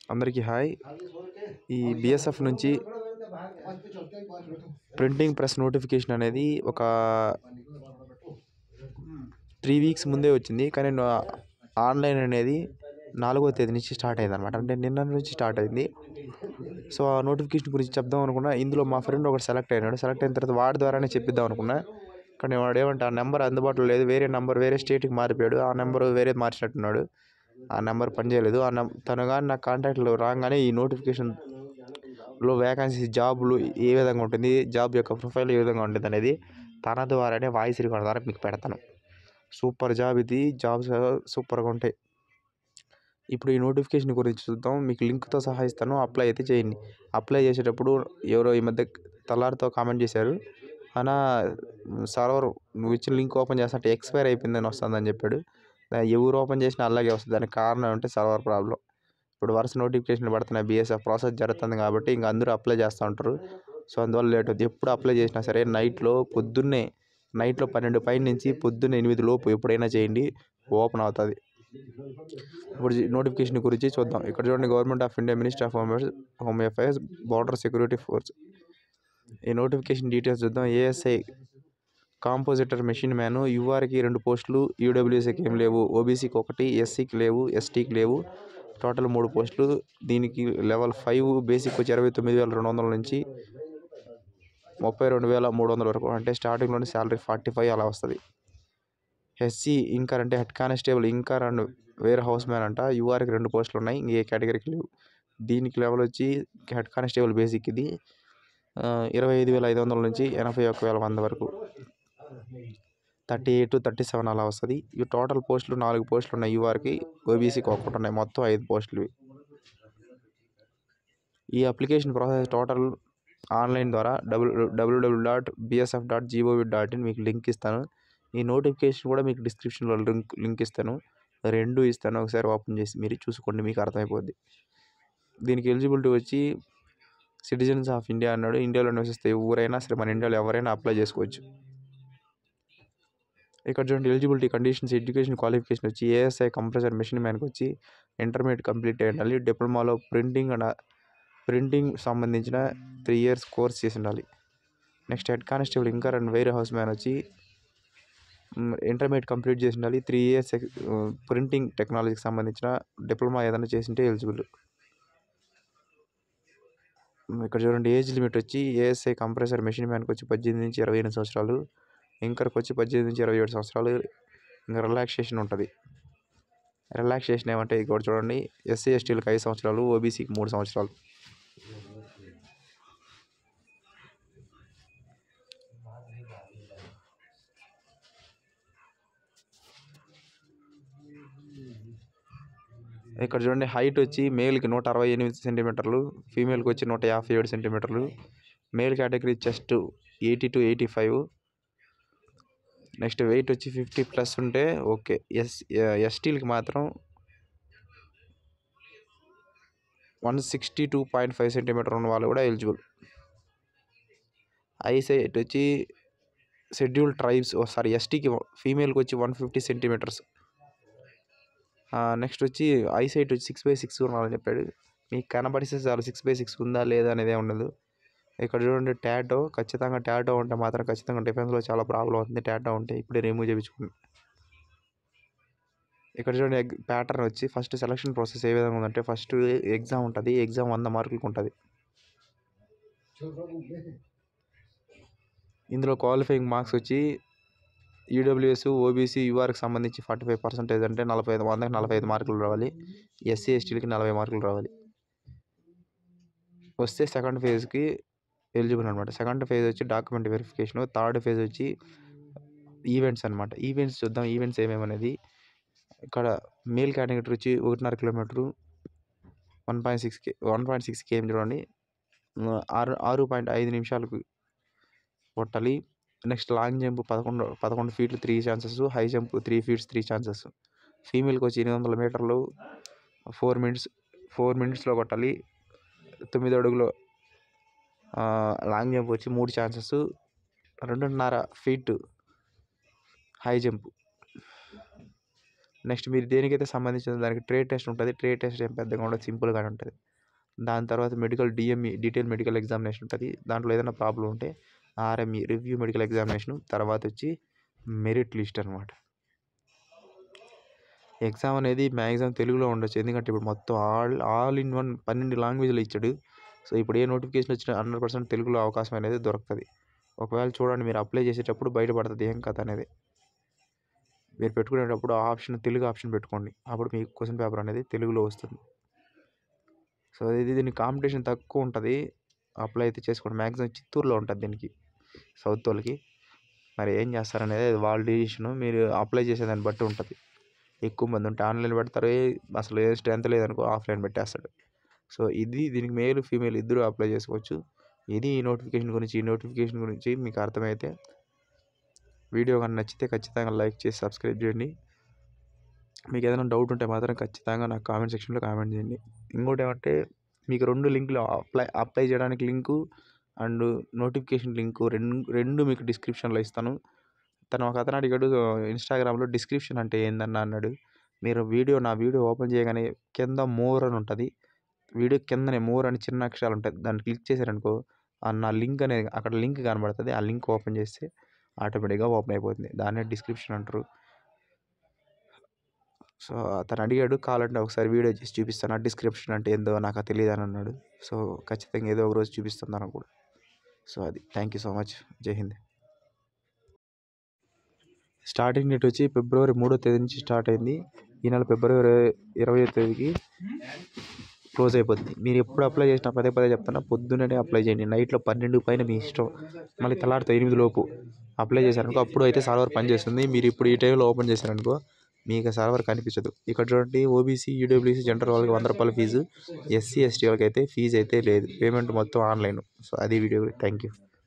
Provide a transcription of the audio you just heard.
అందరికీ హాయ్. ఈ BSF నుంచి ప్రింటింగ్ ప్రెస్ నోటిఫికేషన్ అనేది ఒక 3 వీక్స్ ముందే వచ్చింది. కానీ ఆన్లైన్ అనేది 4వ తేదీ నుంచి స్టార్ట్ అయింది అనమాట. అంటే నిన్న నుంచి స్టార్ట్ అయింది. సో ఆ నోటిఫికేషన్ గురించి చెప్దాం అనుకున్నా. ఇందులో మా ఫ్రెండ్ ఒకటి సెలెక్ట్ అయినాడు. సెలెక్ట్ అయిన తర్వాత వాడి ద్వారానే చెప్పిద్దాం అనుకున్నా. కానీ వాడు ఏమంటే ఆ నెంబర్ అందుబాటులో లేదు, వేరే నెంబర్ వేరే స్టేట్కి మారిపోయాడు. ఆ నెంబర్ వేరే మార్చినట్టున్నాడు. ఆ నెంబర్ పనిచేయలేదు. తను కానీ నాకు కాంటాక్ట్లో రాగానే ఈ నోటిఫికేషన్లో వేకెన్సీ జాబులు ఏ విధంగా ఉంటుంది, జాబ్ యొక్క ప్రొఫైల్ ఏ విధంగా ఉంటుంది అనేది తన ద్వారానే వాయిస్ రికార్డ్ ద్వారా మీకు పెడతాను. సూపర్ జాబ్ ఇది. జాబ్స్ సూపర్గా ఉంటాయి. ఇప్పుడు ఈ నోటిఫికేషన్ గురించి చూద్దాం. మీకు లింక్తో సహా ఇస్తాను. అప్లై అయితే చేయండి. అప్లై చేసేటప్పుడు ఎవరో ఈ మధ్య తెల్లారితో కామెంట్ చేశారు, అన్నా సర్వర్ నువ్వు ఇచ్చిన లింక్ ఓపెన్ చేస్తుంటే ఎక్స్పైర్ అయిపోయిందని వస్తుందని చెప్పాడు. ఎవరు ఓపెన్ చేసినా అలాగే వస్తుంది. దానికి కారణం అంటే సర్వర్ ప్రాబ్లం. ఇప్పుడు వరుస నోటిఫికేషన్లు పడుతున్నాయి. BSF ప్రాసెస్ జరుగుతుంది కాబట్టి ఇంక అందరూ అప్లై చేస్తూ ఉంటారు. సో అందువల్ల లేట్ అవుతుంది. ఎప్పుడు అప్లై చేసినా సరే నైట్లో 12 పైన నుంచి పొద్దున్నే 8 లోపు ఎప్పుడైనా చేయండి, ఓపెన్ అవుతుంది. ఇప్పుడు నోటిఫికేషన్ గురించి చూద్దాం. ఇక్కడ చూడండి, government of India, minister of home affairs, border security force. ఈ నోటిఫికేషన్ డీటెయిల్స్ చూద్దాం. ASI కాంపోజిటర్ మెషిన్ మ్యాన్, URకి 2 పోస్టులు, UWSకి ఏం లేవు, OBCకి 1, SCకి లేవు, STకి లేవు. టోటల్ 3 పోస్టులు. దీనికి లెవెల్ 5 బేసిక్ వచ్చి 29,200 నుంచి 32,300 వరకు. అంటే స్టార్టింగ్లోనే శాలరీ 45 అలా వస్తుంది. SC ఇంకర్ అంటే head constable inker and warehouse man అంట. URకి 2 పోస్టులు ఉన్నాయి, ఏ కేటగిరీకి లేవు. దీనికి లెవెల్ వచ్చి హెడ్ కానిస్టేబుల్ బేసిక్ ఇది 25,500 నుంచి 81,100 వరకు. 38 to 37 అలా వస్తుంది. ఈ టోటల్ పోస్టులు 4 పోస్టులు ఉన్నాయి. URకి, OBCకి 1 ఉన్నాయి. మొత్తం 5 పోస్టులు. ఈ అప్లికేషన్ ప్రాసెస్ టోటల్ ఆన్లైన్ ద్వారా www.bsf.gov.in మీకు లింక్ ఇస్తాను. ఈ నోటిఫికేషన్ కూడా మీకు డిస్క్రిప్షన్లో లింక్ ఇస్తాను. 2 ఇస్తాను. ఒకసారి ఓపెన్ చేసి మీరు చూసుకోండి, మీకు అర్థమైపోద్ది. దీనికి ఎలిజిబిలిటీ వచ్చి సిటిజన్స్ ఆఫ్ ఇండియా అన్నాడు. ఇండియాలో నివసిస్తే ఎవరైనా సరే, మన ఇండియాలో ఎవరైనా అప్లై చేసుకోవచ్చు. ఇక్కడ చూడండి, ఎలిజిబిలిటీ కండిషన్స్. ఎడ్యుకేషన్ క్వాలిఫికేషన్ వచ్చి ASI కంప్రెసర్ మెషిన్ మ్యాన్కి వచ్చి ఇంటర్మీడియట్ కంప్లీట్ అయ్యి ఉండాలి. డిప్లొమాలో ప్రింటింగ్ సంబంధించిన 3 years కోర్స్ చేసి ఉండాలి. Next head constable inker and warehouse man వచ్చి ఇంటర్మీడియట్ కంప్లీట్ చేసి ఉండాలి. 3 years ప్రింటింగ్ టెక్నాలజీకి సంబంధించిన డిప్లొమా ఏదైనా చేసింటే ఎలిజిబుల్. ఇక్కడ చూడండి, ఏజ్ లిమిట్ వచ్చి ASI కంప్రెసర్ మెషిన్ మ్యాన్కి వచ్చి 18 నుంచి 28 సంవత్సరాలు, ఇంకర్కి వచ్చి 18 నుంచి 27 సంవత్సరాలు. ఇంకా రిలాక్సేషన్ ఉంటుంది. రిలాక్సేషన్ ఏమంటే ఇక్కడ చూడండి, SC STలకు 5 సంవత్సరాలు, OBCకి 3 సంవత్సరాలు. ఇక్కడ చూడండి, హైట్ వచ్చి మేల్కి 168 సెంటీమీటర్లు, ఫీమేల్కి వచ్చి 157 సెంటీమీటర్లు. Male category chest 80 to 85. Next weight వచ్చి 50+ ఉంటే ఓకే. STలకి మాత్రం 162.5 సెంటీమీటర్ ఉన్న వాళ్ళు కూడా ఎలిజిబుల్. ఐసైట్ వచ్చి షెడ్యూల్డ్ ట్రైబ్స్ STకి ఫీమేల్కి వచ్చి 150 సెంటీమీటర్స్. నెక్స్ట్ వచ్చి ఐసైట్ వచ్చి 6/6 ఉండాలని చెప్పాడు. మీకు కనబడిస్తే చాలు 6/6 ఉందా లేదా అనేది ఉండదు. ఇక్కడ చూడండి, ఖచ్చితంగా ఉంటే మాత్రం ఖచ్చితంగా డిఫెన్స్లో చాలా ప్రాబ్లం అవుతుంది. టాటో ఉంటే ఇప్పుడే రిమూవ్ చేయించుకోండి. ఇక్కడ చూడండి, ప్యాటర్న్ వచ్చి ఫస్ట్ సెలక్షన్ ప్రాసెస్ ఏ విధంగా ఉందంటే, ఫస్ట్ ఎగ్జామ్ ఉంటుంది. ఎగ్జామ్ 100 మార్కులకు ఉంటుంది. ఇందులో క్వాలిఫైయింగ్ మార్క్స్ వచ్చి UWS, OBC, URకి సంబంధించి 45% అంటే 45 మార్కులు రావాలి. SC STలకి 40 మార్కులు రావాలి. వస్తే సెకండ్ ఫేజ్కి ఎలిజిబుల్ అనమాట. సెకండ్ ఫేజ్ వచ్చి డాక్యుమెంట్ వెరిఫికేషన్. థర్డ్ ఫేజ్ వచ్చి ఈవెంట్స్ అనమాట. ఈవెంట్స్ చూద్దాం, ఈవెంట్స్ ఏమేమనేది. ఇక్కడ మేల్ కేటగిరీ వచ్చి 1.5 కిలోమీటరు, 1.6 km చూడండి, 6.5 నిమిషాలకు కొట్టాలి. Next long jump 11 feet 3 chances, high jump 3 feet 3 chances. ఫీమేల్కి వచ్చి 800 మీటర్లు 4 minutesలో కొట్టాలి. 9 అడుగులు లాంగ్ జంప్ వచ్చి 3 chances, 2.5 feet high jump. Next మీరు దేనికైతే సంబంధించిన దానికి ట్రేడ్ టెస్ట్ ఉంటుంది. ట్రేడ్ టెస్ట్ ఏం పెద్దగా ఉండదు, సింపుల్గానే ఉంటుంది. దాని తర్వాత medical DME detail medical examination ఉంటుంది. దాంట్లో ఏదైనా ప్రాబ్లం ఉంటే ఆర్ఎంఈ రివ్యూ మెడికల్ ఎగ్జామినేషన్. తర్వాత వచ్చి మెరిట్ లిస్ట్ అనమాట. ఎగ్జామ్ అనేది మ్యాక్సిమం తెలుగులో ఉండొచ్చు, ఎందుకంటే ఇప్పుడు మొత్తం ఆల్ ఇన్ వన్ 12 లాంగ్వేజ్లో ఇచ్చాడు. సో ఇప్పుడు ఏ నోటిఫికేషన్ వచ్చినా 100% తెలుగులో అవకాశం అనేది దొరుకుతుంది. ఒకవేళ చూడండి, మీరు అప్లై చేసేటప్పుడు బయటపడుతుంది ఏం కథ అనేది. మీరు పెట్టుకునేటప్పుడు తెలుగు ఆప్షన్ పెట్టుకోండి, అప్పుడు మీకు క్వశ్చన్ పేపర్ అనేది తెలుగులో వస్తుంది. సో దీనికి కాంపిటీషన్ తక్కువ ఉంటుంది. అప్లై అయితే చేసుకోండి. మ్యాక్సిమం చిత్తూరులో ఉంటుంది దీనికి, సౌత్ వాళ్ళకి. మరి ఏం చేస్తారనేది వాళ్ళ డిసిషన్. మీరు అప్లై చేసేదాన్ని బట్టి ఉంటుంది. ఎక్కువ మంది ఉంటే ఆన్లైన్ పెడతారు, అసలు ఏ స్ట్రెంత్ లేదనుకో ఆఫ్లైన్ పెట్టేస్తాడు. సో దీనికి మేల్ ఫీమేల్ ఇద్దరు అప్లై చేసుకోవచ్చు. ఇది ఈ నోటిఫికేషన్ గురించి మీకు అర్థమైతే వీడియో కానీ నచ్చితే ఖచ్చితంగా లైక్ చేసి సబ్స్క్రైబ్ చేయండి. మీకు ఏదైనా డౌట్ ఉంటే మాత్రం ఖచ్చితంగా నాకు కామెంట్ సెక్షన్లో కామెంట్ చేయండి. ఇంకోటి ఏమంటే, మీకు 2 లింకులు అప్లై చేయడానికి లింకు అండ్ నోటిఫికేషన్ లింకు రెండు మీకు డిస్క్రిప్షన్లో ఇస్తాను. ఒక అతను అడిగాడు ఇన్స్టాగ్రామ్లో, డిస్క్రిప్షన్ అంటే ఏందన్నా అన్నాడు. మీరు నా వీడియో ఓపెన్ చేయగానే కింద మోర్ అని ఉంటుంది. వీడియో కిందనే మోర్ అని చిన్న అక్షరాలు ఉంటాయి. దాన్ని క్లిక్ చేశారనుకో నా లింక్ అనేది అక్కడ లింక్ కనబడుతుంది. ఆ లింక్ ఓపెన్ చేస్తే ఆటోమేటిక్గా ఓపెన్ అయిపోతుంది. దాన్నే డిస్క్రిప్షన్ అంటారు. సో అతను అడిగాడు, కావాలంటే ఒకసారి వీడియో చేసి చూపిస్తాను, డిస్క్రిప్షన్ అంటే ఏందో నాకు తెలియదు అని అన్నాడు. సో ఖచ్చితంగా ఏదో ఒక రోజు చూపిస్తున్నాను కూడా. సో అది థ్యాంక్ యూ సో మచ్. జై హింద్. స్టార్టింగ్ డేట్ వచ్చి ఫిబ్రవరి 3వ తేదీ నుంచి స్టార్ట్ అయింది. ఈ నెల ఫిబ్రవరి 20వ తేదీకి క్లోజ్ అయిపోతుంది. మీరు ఎప్పుడు అప్లై చేసినా పదే చెప్తున్నా, పొద్దున్నే అప్లై చేయండి. నైట్లో 12 పైన మీ ఇష్టం. మళ్ళీ తెల్లారితో 8 లోపు అప్లై చేశారనుకో అప్పుడు అయితే సర్వర్ పనిచేస్తుంది. మీరు ఇప్పుడు ఈ టైంలో ఓపెన్ చేశారనుకో మీకు సర్వర్ కనిపించదు. ఇక్కడ చూడండి, ఓబీసీ ఈడబ్ల్యూసీ జనరల్ వాళ్ళకి 100 రూపాయల ఫీజు, ఎస్సీ ఎస్టీ వాళ్ళకి అయితే ఫీజు అయితే లేదు. పేమెంట్ మొత్తం ఆన్లైన్. సో అది వీడియో. Thank you.